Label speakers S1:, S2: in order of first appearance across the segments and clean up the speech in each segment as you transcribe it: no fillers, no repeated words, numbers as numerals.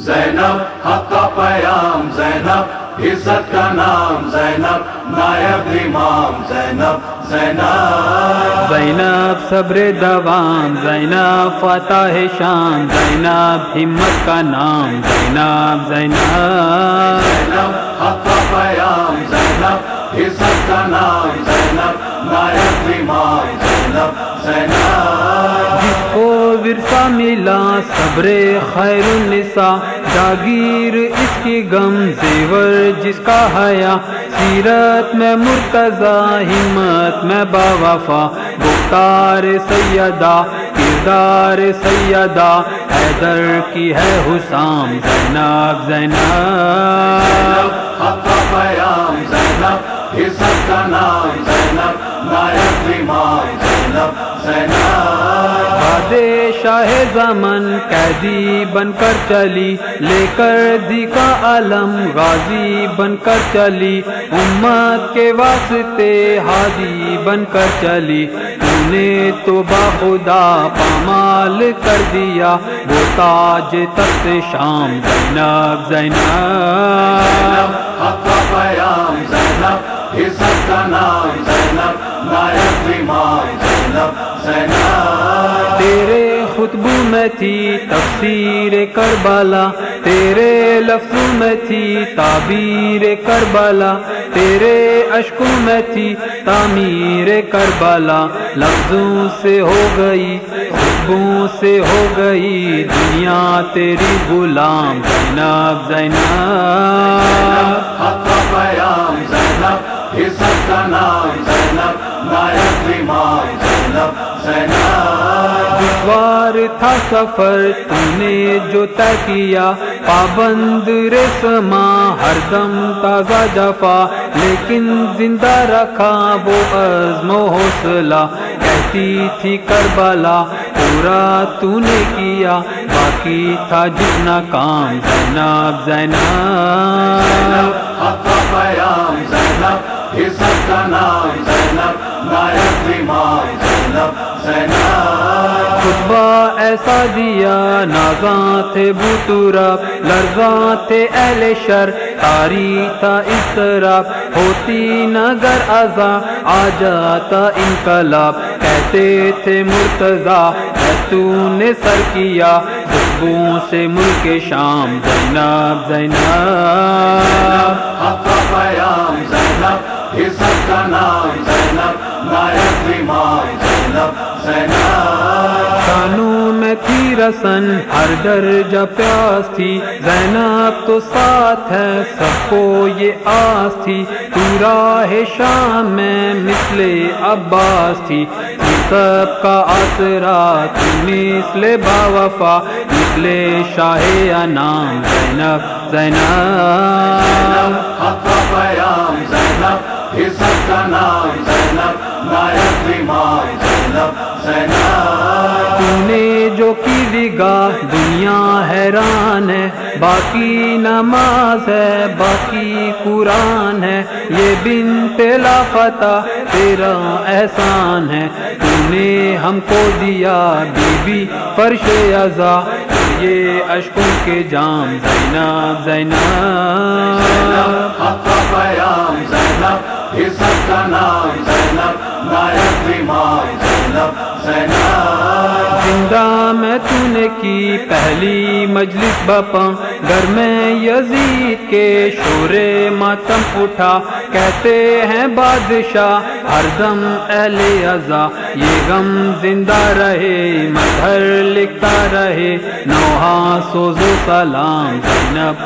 S1: زینب حق کا پیام، زینب عزت کا نام، زینب نائب امام، زینب زینب
S2: زینب صبر دوام، زینب فتح شان، زینب ہمت کا نام، زینب زینب
S1: زینب حق کا پیام، زینب عزت کا نام، زینب نائب امام، زینب زینب
S2: جس کو ورثہ ملا صبر خیر النساء، جاگیر اس کی غم زیور جس کا حیا، سیرت میں مرتضی ہمت میں باوفا، گفتار سیدہ کردار سیدہ، حیدر کی ہے حسام، زینب زینب
S1: حق کا پیام، زینب عزت کا نام، زینب نائب امام، زینب زینب
S2: بعد شاہ زمن قیدی بن کر چلی، لے کر دی کا علم غازی بن کر چلی، امت کے واسطے ہادی بن کر چلی، تو نے تو باخدا پامال کر دیا وہ تاج تخت شام، زینب زینب
S1: حق کا پیام، زینب عزت کا نام، زینب نائب امام، زینب زینب
S2: تیرے خطبوں میں تھی تفسیر کربلا، تیرے لفظوں میں تھی تعبیر کربلا، تیرے اشکوں میں تھی تعمیر کربلا، لفظوں سے ہو گئی خطبوں سے ہو گئی دنیا تیری غلام، زینب زینب
S1: حق کا پیام، زینب عزت کا نام، زینب نائب امام، زینب زینب
S2: دشوار تھا سفر تو نے جو طے کیا، پابند رسما ہر دم تازہ جفا، لیکن زندہ رکھا وہ عزم و حوصلہ، کہتی تھی کربلا پورا تو نے کیا، باقی تھا جتنا کام، زینب زینب
S1: حق کا پیام، زینب عزت کا نام، زینب نائب امام، زینب زینب
S2: خطبہ ایسا دیا نازاں تھے بوتوراب، لرزاں تھے اہل شر طاری تھا اضطراب، ہوتی نگر ازاں آ جاتا انقلاب، کہتے تھے مرتضیٰ ہے تو نے سر کیا خطبوں سے ملک شام، زینب زینب
S1: حق کا پیام، زینب عزت کا نام، زینب نائب امام، زینب زینب
S2: کانوں میں تھی رسن ہر درجہ پیاس تھی، زینب تو ساتھ ہے سب کو یہ آس تھی، تو راہ شام میں مثل عباس تھی، سب کا آسرا تھی مثل باوفا، مثل شاہ انام، زینب زینب
S1: حق کا پیام، زینب عزت کا نام، زینب نائب امام، زینب زینب
S2: تو نے جو کی نگاہ دنیا حیران ہے، باقی نماز ہے باقی قرآن ہے، یہ بنت لافتہ تیرا احسان ہے، تو نے ہم کو دیا بی بی فرش عزا، یہ اشکوں کے جام، زینب زینب
S1: حق کا پیام، زینب عزت کا نام، زینب نائب امام، زینب زینب
S2: زندہ میں تو نے کی پہلی مجلس بپا، گھر میں یزید کے شور ماتم اٹھا، کہتے ہیں بادشاہ ہر دم اہل عزا، یہ غم زندہ رہے مظہر لکھتا رہے، نوحہ سوز و سلام، زینب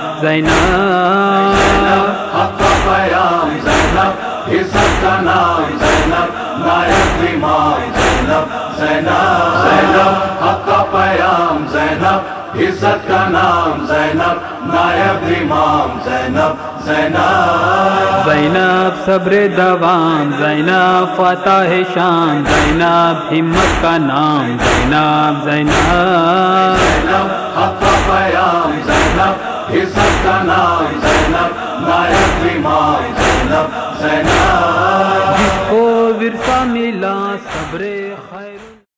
S2: زینب
S1: حق کا پیام، زینب عزت کا نام، زینب نائب امام، زینب زینب زینب حق کا پیام، زینب عزت کا نام، زینب نائب امام، زینب زینب
S2: زینب صبر دوام، زینب فتح شان، زینب ہمت کا نام، زینب زینب
S1: زینب حق کا پیام، زینب عزت کا نام، زینب نائب امام، زینب زینب
S2: جس کو ورثہ ملا صبر خیر